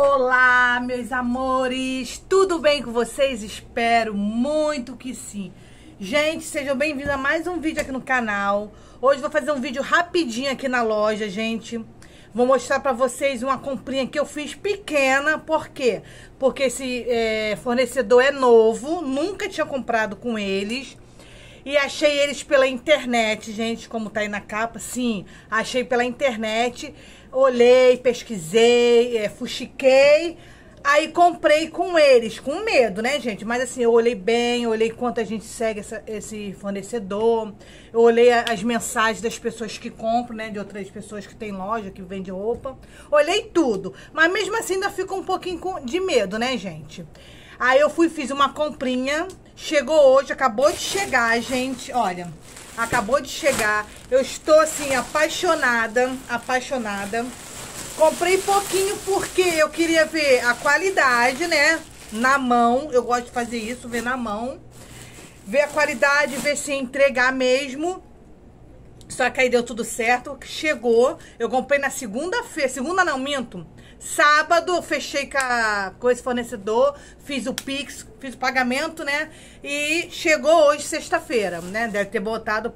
Olá, meus amores, tudo bem com vocês? Espero muito que sim. Gente, sejam bem-vindos a mais um vídeo aqui no canal. Hoje vou fazer um vídeo rapidinho aqui na loja, gente. Vou mostrar pra vocês uma comprinha que eu fiz pequena. Por quê? Porque esse fornecedor é novo, nunca tinha comprado com eles. E achei eles pela internet, gente, como tá aí na capa, sim, achei pela internet, olhei, pesquisei, fuxiquei, aí comprei com eles, com medo, né, gente? Mas assim, eu olhei bem, olhei quanto a gente segue esse fornecedor, eu olhei as mensagens das pessoas que compram, né, de outras pessoas que tem loja, que vende roupa, olhei tudo, mas mesmo assim ainda fico um pouquinho de medo, né, gente? Aí eu fiz uma comprinha, chegou hoje, acabou de chegar, gente, olha, acabou de chegar. Eu estou, assim, apaixonada. Comprei pouquinho porque eu queria ver a qualidade, né, na mão. Eu gosto de fazer isso, ver na mão. Ver a qualidade, ver se entregar mesmo. Só que aí deu tudo certo, chegou. Eu comprei na segunda-feira, segunda não, minto. Sábado eu fechei com esse fornecedor, fiz o Pix, fiz o pagamento, né? E chegou hoje, sexta-feira, né? Deve ter botado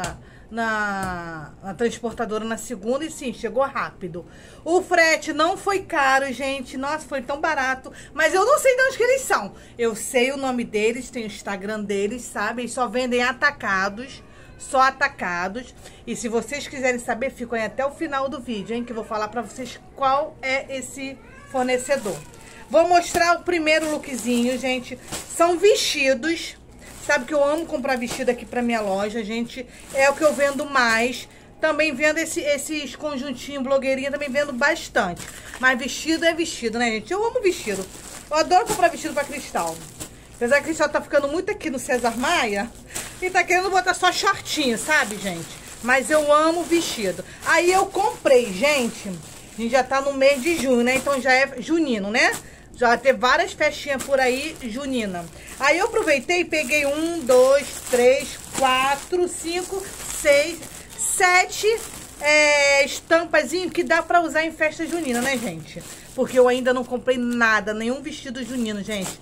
na transportadora na segunda e sim, chegou rápido. O frete não foi caro, gente. Nossa, foi tão barato. Mas eu não sei de onde que eles são. Eu sei o nome deles, tem o Instagram deles, sabe? Eles só vendem atacados. Só atacados. E se vocês quiserem saber, ficam aí até o final do vídeo, hein? Que eu vou falar pra vocês qual é esse fornecedor. Vou mostrar o primeiro lookzinho, gente. São vestidos. Sabe que eu amo comprar vestido aqui pra minha loja, gente. É o que eu vendo mais. Também vendo esses conjuntinhos, blogueirinha, também vendo bastante. Mas vestido é vestido, né, gente? Eu amo vestido. Eu adoro comprar vestido pra Cristal. Apesar que a Cristal tá ficando muito aqui no César Maia e tá querendo botar só shortinho, sabe, gente? Mas eu amo vestido. Aí eu comprei, gente. A gente já tá no mês de junho, né? Então já é junino, né? Já vai ter várias festinhas por aí, junina. Aí eu aproveitei e peguei 1, 2, 3, 4, 5, 6, 7 estampazinho que dá pra usar em festa junina, né, gente? Porque eu ainda não comprei nada, nenhum vestido junino, gente.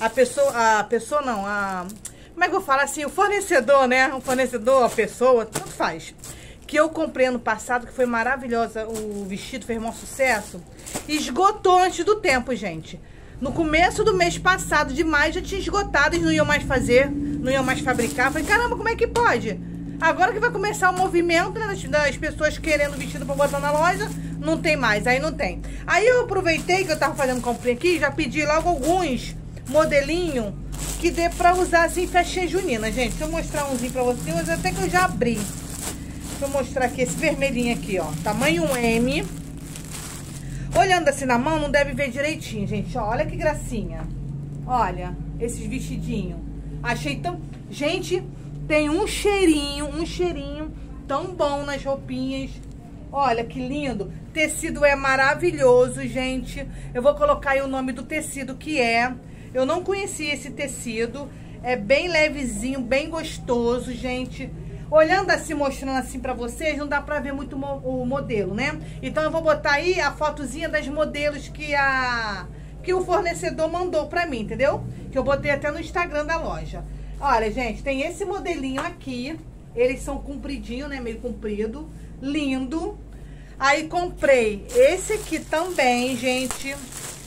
Como é que eu falo assim? O fornecedor, né? O fornecedor, a pessoa, tanto faz. Que eu comprei ano passado, que foi maravilhosa, o vestido fez um sucesso. Esgotou antes do tempo, gente. No começo do mês passado, de maio, já tinha esgotado. Eles não iam mais fazer, não iam mais fabricar. Falei, caramba, como é que pode? Agora que vai começar o movimento, né, das pessoas querendo vestido pra botar na loja, não tem mais, aí não tem. Aí eu aproveitei que eu tava fazendo comprinha aqui, já pedi logo alguns modelinho que dê pra usar assim, festinha junina, gente. Deixa eu mostrar umzinho pra vocês, mas até que eu já abri. Deixa eu mostrar aqui esse vermelhinho aqui, ó, tamanho M. Olhando assim na mão, não deve ver direitinho, gente, ó, olha que gracinha. Olha, esses vestidinhos. Achei tão... Gente, tem um cheirinho tão bom nas roupinhas. Olha que lindo. Tecido é maravilhoso, gente. Eu vou colocar aí o nome do tecido que é. Eu não conhecia esse tecido. É bem levezinho, bem gostoso, gente. Olhando assim, mostrando assim pra vocês, não dá pra ver muito o modelo, né? Então eu vou botar aí a fotozinha das modelos que o fornecedor mandou pra mim, entendeu? Que eu botei até no Instagram da loja. Olha, gente, tem esse modelinho aqui. Eles são compridinhos, né? Meio comprido. Lindo. Aí comprei esse aqui também, gente.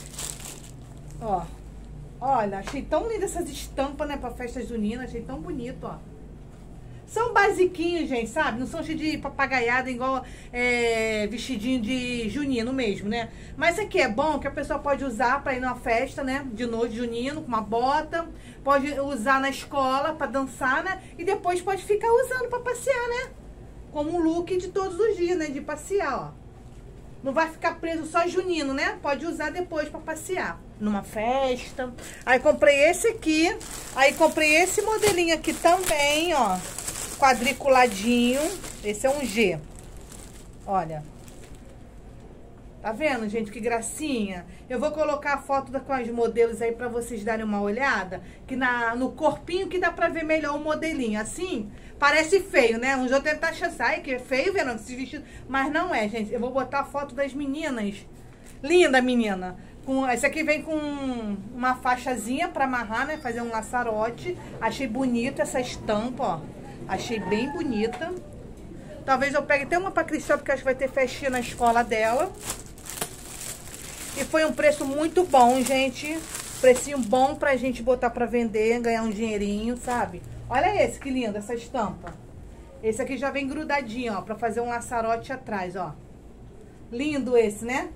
Ó. Olha, achei tão linda essas estampas, né, pra festa junina. Achei tão bonito, ó. São basiquinhos, gente, sabe? Não são cheios de papagaiada igual vestidinho de junino mesmo, né? Mas aqui é bom que a pessoa pode usar pra ir numa festa, né? De noite, junino, com uma bota. Pode usar na escola pra dançar, né? E depois pode ficar usando pra passear, né? Como um look de todos os dias, né? De passear, ó. Não vai ficar preso só junino, né? Pode usar depois pra passear. Numa festa. Aí comprei esse aqui. Aí comprei esse modelinho aqui também, ó. Quadriculadinho. Esse é um G. Olha. Tá vendo, gente? Que gracinha. Eu vou colocar a foto com os modelos aí pra vocês darem uma olhada. Que no corpinho que dá pra ver melhor o modelinho. Assim, parece feio, né? Uns vão tentar achar, ai, que é feio, vendo esse vestido. Mas não é, gente. Eu vou botar a foto das meninas. Linda, menina. Esse aqui vem com uma faixazinha pra amarrar, né? Fazer um laçarote. Achei bonita essa estampa, ó. Achei bem bonita. Talvez eu pegue até uma pra Cristal, porque acho que vai ter festinha na escola dela. E foi um preço muito bom, gente. Precinho bom pra gente botar pra vender, ganhar um dinheirinho, sabe? Olha esse, que lindo, essa estampa. Esse aqui já vem grudadinho, ó, pra fazer um laçarote atrás, ó. Lindo esse, né?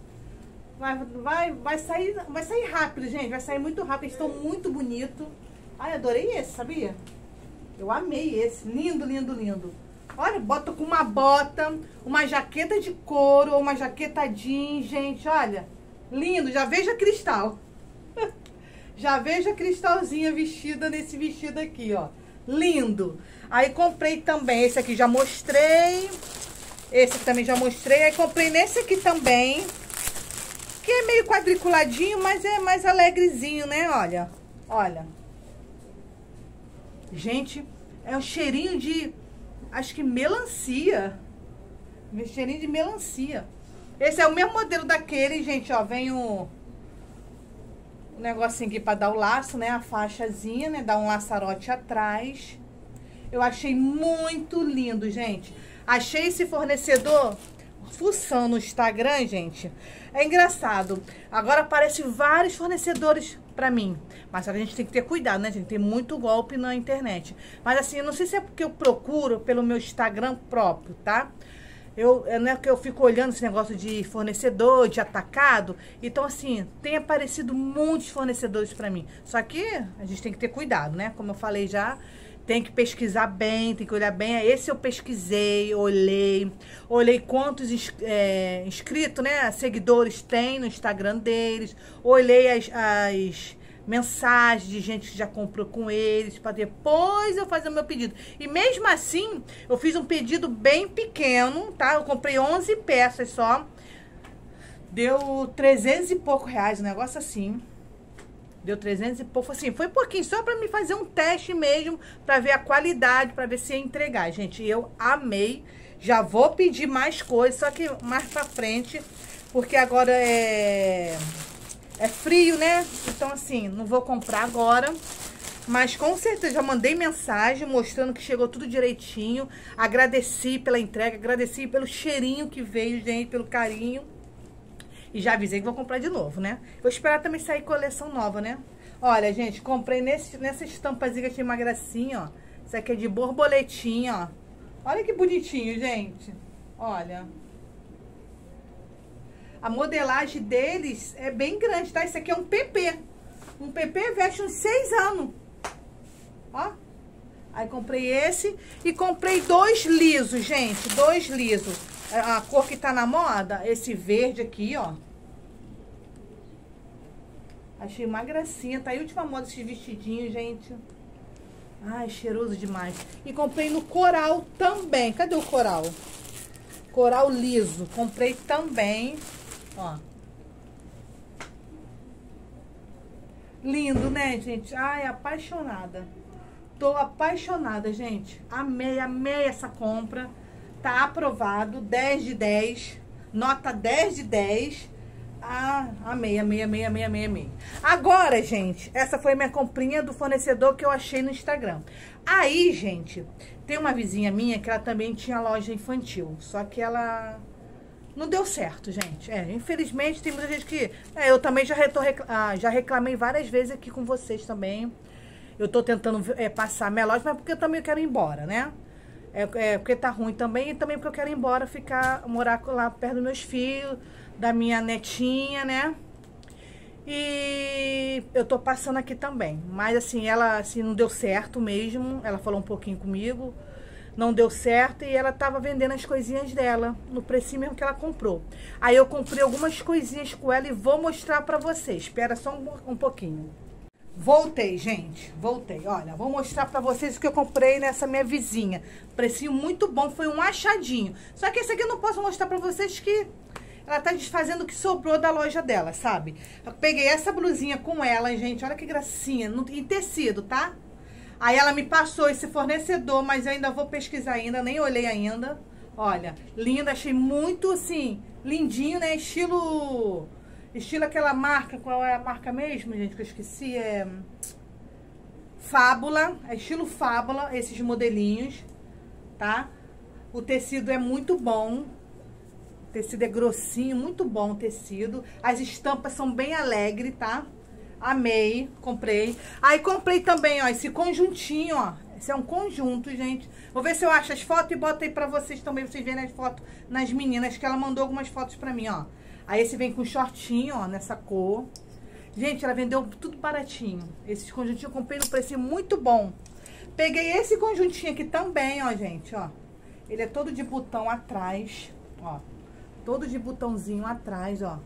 Vai sair rápido, gente. Vai sair muito rápido. Eles estão muito bonitos. Ai, adorei esse, sabia? Eu amei esse. Lindo, lindo, lindo. Olha, bota com uma bota, uma jaqueta de couro, ou uma jaqueta jeans, gente, olha. Lindo, já vejo a Cristal. Já vejo a Cristalzinha vestida nesse vestido aqui, ó. Lindo. Aí comprei também, esse aqui já mostrei. Esse aqui também já mostrei. Aí comprei nesse aqui também, que é meio quadriculadinho, mas é mais alegrezinho, né? Olha, olha. Gente, é um cheirinho de, acho que melancia. Um cheirinho de melancia. Esse é o mesmo modelo daquele, gente, ó. Vem o negocinho aqui pra dar o laço, né? A faixazinha, né? Dar um laçarote atrás. Eu achei muito lindo, gente. Achei esse fornecedor fuçando no Instagram, gente. É engraçado. Agora aparecem vários fornecedores pra mim. Mas a gente tem que ter cuidado, né, gente? Tem muito golpe na internet. Mas assim, eu não sei se é porque eu procuro pelo meu Instagram próprio, tá? Não é que eu fico olhando esse negócio de fornecedor, de atacado. Então, assim, tem aparecido muitos fornecedores pra mim. Só que a gente tem que ter cuidado, né? Como eu falei já, tem que pesquisar bem, tem que olhar bem. Esse eu pesquisei, olhei quantos inscritos, né? Seguidores tem no Instagram deles. Olhei as mensagens de gente que já comprou com eles, para depois eu fazer o meu pedido. E mesmo assim, eu fiz um pedido bem pequeno, tá? Eu comprei 11 peças só. Deu 300 e pouco reais, um negócio assim. Deu 300 e pouco, assim, foi pouquinho, só pra me fazer um teste mesmo, pra ver a qualidade, pra ver se ia entregar. Gente, eu amei. Já vou pedir mais coisas, só que mais pra frente, porque agora é frio, né? Então, assim, não vou comprar agora. Mas com certeza, já mandei mensagem mostrando que chegou tudo direitinho. Agradeci pela entrega, agradeci pelo cheirinho que veio, gente, pelo carinho. E já avisei que vou comprar de novo, né? Vou esperar também sair coleção nova, né? Olha, gente, comprei nessa estampazinha que achei uma gracinha, ó. Isso aqui é de borboletinha, ó. Olha que bonitinho, gente. Olha. A modelagem deles é bem grande, tá? Isso aqui é um PP. Um PP veste uns 6 anos. Ó. Aí comprei esse e comprei 2 lisos, gente. 2 lisos. A cor que tá na moda, esse verde aqui, ó. Achei uma gracinha. Tá aí a última moda esses vestidinhos, gente. Ai, cheiroso demais. E comprei no coral também. Cadê o coral? Coral liso. Comprei também. Ó. Lindo, né, gente? Ai, apaixonada. Tô apaixonada, gente. Amei, amei essa compra. Tá aprovado, 10 de 10. Nota 10 de 10. Ah, amei, amei, amei, amei, amei, amei. Agora, gente, essa foi minha comprinha do fornecedor que eu achei no Instagram. Aí, gente, tem uma vizinha minha que ela também tinha loja infantil. Só que ela não deu certo, gente. Infelizmente, tem muita gente que... eu também já reclamei várias vezes aqui com vocês também. Eu tô tentando passar minha loja, mas porque eu também quero ir embora, né? Porque tá ruim também, e também porque eu quero ir embora, morar lá perto dos meus filhos, da minha netinha, né? E eu tô passando aqui também. Mas assim, ela assim, não deu certo mesmo. Ela falou um pouquinho comigo, não deu certo, e ela tava vendendo as coisinhas dela, no precinho mesmo que ela comprou. Aí eu comprei algumas coisinhas com ela e vou mostrar pra vocês. Espera só um pouquinho. Voltei, gente, voltei. Olha, vou mostrar pra vocês o que eu comprei nessa minha vizinha. Precinho muito bom, foi um achadinho. Só que esse aqui eu não posso mostrar pra vocês que ela tá desfazendo o que sobrou da loja dela, sabe? Eu peguei essa blusinha com ela, gente, olha que gracinha, em tecido, tá? Aí ela me passou esse fornecedor, mas eu ainda vou pesquisar ainda, nem olhei ainda. Olha, linda, achei muito, assim, lindinho, né? Estilo Estilo aquela marca, qual é a marca mesmo, gente, que eu esqueci, Fábula, é estilo Fábula, esses modelinhos, tá? O tecido é muito bom, o tecido é grossinho, muito bom o tecido. As estampas são bem alegres, tá? Amei, comprei. Aí comprei também, ó, esse conjuntinho, ó. Esse é um conjunto, gente. Vou ver se eu acho as fotos e boto aí pra vocês também, pra vocês verem as fotos nas meninas, que ela mandou algumas fotos pra mim, ó. Aí esse vem com shortinho, ó, nessa cor. Gente, ela vendeu tudo baratinho. Esses conjuntinhos eu comprei no preço muito bom. Peguei esse conjuntinho aqui também, ó, gente, ó. Ele é todo de botão atrás, ó. Todo de botãozinho atrás, ó.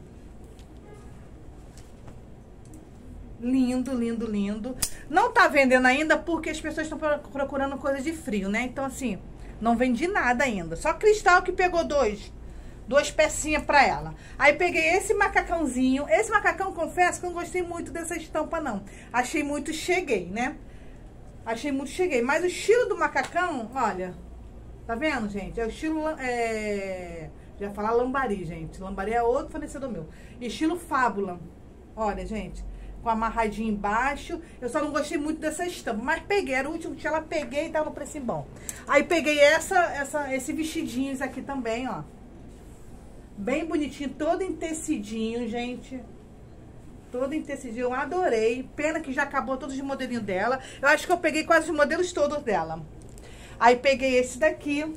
Lindo, lindo, lindo. Não tá vendendo ainda porque as pessoas estão procurando coisa de frio, né? Então, assim, não vendi nada ainda. Só Cristal que pegou duas pecinhas pra ela. Aí peguei esse macacãozinho. Esse macacão, confesso que eu não gostei muito dessa estampa, não. Achei muito cheguei, né? Achei muito cheguei. Mas o estilo do macacão, olha... Tá vendo, gente? É o estilo... Já ia falar Lambari, gente. Lambari é outro fornecedor meu. Estilo Fábula. Olha, gente... Com amarradinho embaixo. Eu só não gostei muito dessa estampa. Mas peguei. Era o último que ela peguei e tava no preço bom. Aí peguei esse vestidinho aqui também, ó. Bem bonitinho. Todo em tecidinho, gente. Todo em tecidinho. Eu adorei. Pena que já acabou todos os modelinhos dela. Eu acho que eu peguei quase os modelos todos dela. Aí peguei esse daqui.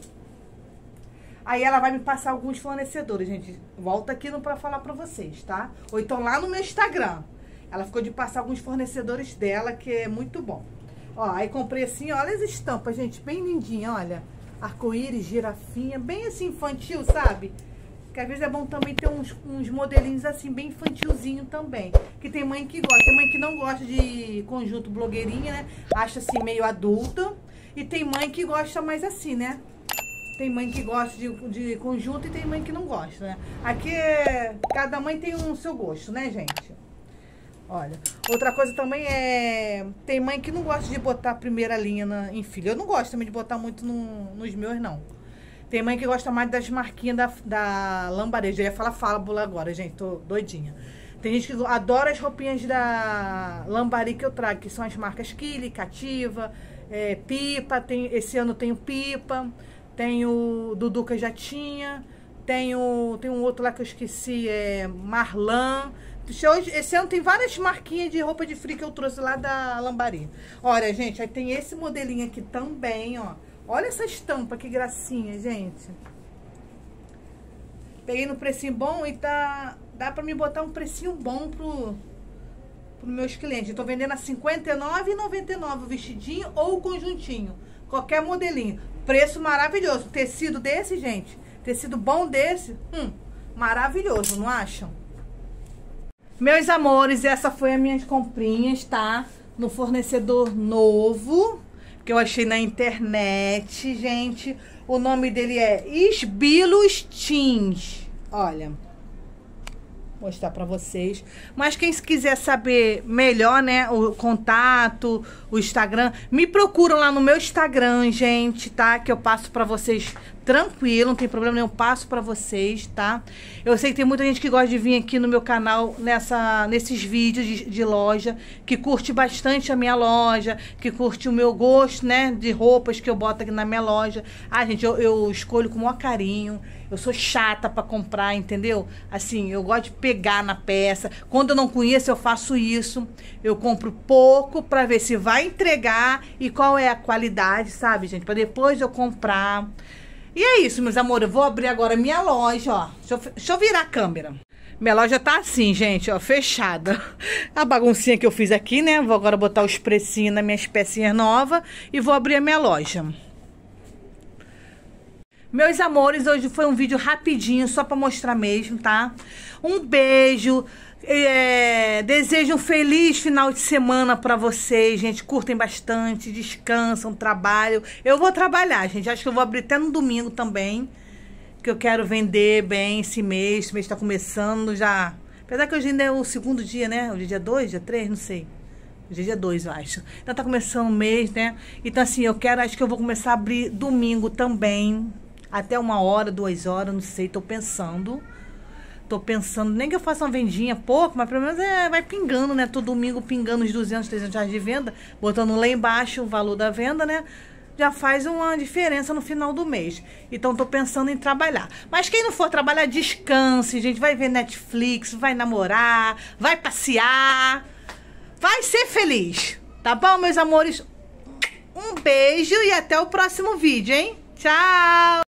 Aí ela vai me passar alguns fornecedores, gente. Volta aqui pra falar pra vocês, tá? Ou então lá no meu Instagram. Ela ficou de passar alguns fornecedores dela, que é muito bom. Ó, aí comprei assim, olha as estampas, gente, bem lindinha, olha. Arco-íris, girafinha, bem assim infantil, sabe? Que às vezes é bom também ter uns modelinhos assim, bem infantilzinho também. Que tem mãe que gosta, tem mãe que não gosta de conjunto blogueirinha, né? Acha assim meio adulta. E tem mãe que gosta mais assim, né? Tem mãe que gosta de conjunto e tem mãe que não gosta, né? Aqui, cada mãe tem o seu gosto, né, gente? Olha, outra coisa também tem mãe que não gosta de botar a primeira linha em filho. Eu não gosto também de botar muito nos meus, não. Tem mãe que gosta mais das marquinhas da Lambari. Eu ia falar Fábula agora, gente, tô doidinha. Tem gente que adora as roupinhas da Lambari que eu trago, que são as marcas Kili, Cativa, Pipa. Esse ano tem o Pipa, tem o Dudu que eu já tinha, tem um outro lá que eu esqueci, Marlan. Esse ano tem várias marquinhas de roupa de frio que eu trouxe lá da Lambari. Olha, gente, aí tem esse modelinho aqui também, ó. Olha essa estampa, que gracinha, gente. Peguei no precinho bom e dá pra me botar um precinho bom pros meus clientes. Eu tô vendendo a R$ 59,99 o vestidinho ou o conjuntinho. Qualquer modelinho. Preço maravilhoso. Tecido desse, gente. Tecido bom desse. Maravilhoso, não acham? Meus amores, essa foi as minhas comprinhas, tá? No fornecedor novo, que eu achei na internet, gente. O nome dele é Esbilos Teens. Olha, vou mostrar pra vocês. Mas quem quiser saber melhor, né, o contato, o Instagram, me procuram lá no meu Instagram, gente, tá? Que eu passo pra vocês tranquilo, não tem problema nenhum, passo pra vocês, tá? Eu sei que tem muita gente que gosta de vir aqui no meu canal nesses vídeos de loja, que curte bastante a minha loja, que curte o meu gosto, né, de roupas que eu boto aqui na minha loja. Ah, gente, eu escolho com o maior carinho. Eu sou chata pra comprar, entendeu? Assim, eu gosto de pegar na peça. Quando eu não conheço, eu faço isso. Eu compro pouco pra ver se vai entregar e qual é a qualidade, sabe, gente? Pra depois eu comprar. E é isso, meus amores. Eu vou abrir agora minha loja, ó. Deixa eu virar a câmera. Minha loja tá assim, gente, ó, fechada. A baguncinha que eu fiz aqui, né? Vou agora botar os precinhos nas minhas pecinhas novas e vou abrir a minha loja. Meus amores, hoje foi um vídeo rapidinho, só pra mostrar mesmo, tá? Um beijo. Desejo um feliz final de semana pra vocês, gente. Curtem bastante, descansam, trabalham. Eu vou trabalhar, gente. Acho que eu vou abrir até no domingo também, que eu quero vender bem esse mês. Esse mês tá começando já. Apesar que hoje ainda é o segundo dia, né? Hoje é dia 2, dia 3, não sei. Hoje é dia 2, eu acho. Então tá começando o mês, né? Então assim, acho que eu vou começar a abrir domingo também. Até 1 hora, 2 horas, não sei, tô pensando. Tô pensando, nem que eu faça uma vendinha pouco, mas pelo menos vai pingando, né? Todo domingo pingando os 200, 300 reais de venda, botando lá embaixo o valor da venda, né? Já faz uma diferença no final do mês. Então, tô pensando em trabalhar. Mas quem não for trabalhar, descanse, gente. Vai ver Netflix, vai namorar, vai passear. Vai ser feliz. Tá bom, meus amores? Um beijo e até o próximo vídeo, hein? Tchau!